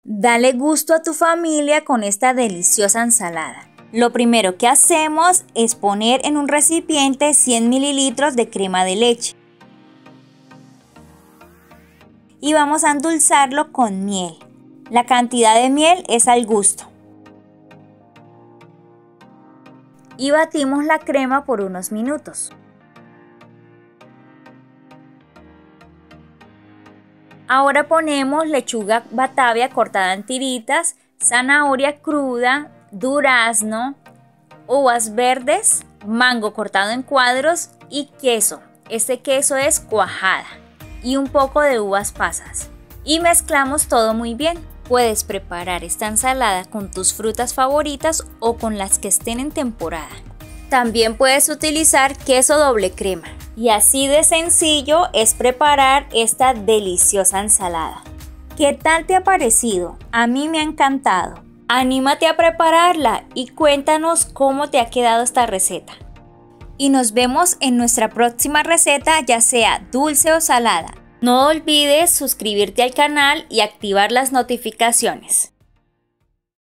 Dale gusto a tu familia con esta deliciosa ensalada. Lo primero que hacemos es poner en un recipiente 100 mililitros de crema de leche. Y vamos a endulzarlo con miel. La cantidad de miel es al gusto. Y batimos la crema por unos minutos. Ahora ponemos lechuga batavia cortada en tiritas, zanahoria cruda, durazno, uvas verdes, mango cortado en cuadros y queso. Este queso es cuajada y un poco de uvas pasas. Y mezclamos todo muy bien. Puedes preparar esta ensalada con tus frutas favoritas o con las que estén en temporada. También puedes utilizar queso doble crema. Y así de sencillo es preparar esta deliciosa ensalada. ¿Qué tal te ha parecido? A mí me ha encantado. Anímate a prepararla y cuéntanos cómo te ha quedado esta receta. Y nos vemos en nuestra próxima receta, ya sea dulce o salada. No olvides suscribirte al canal y activar las notificaciones.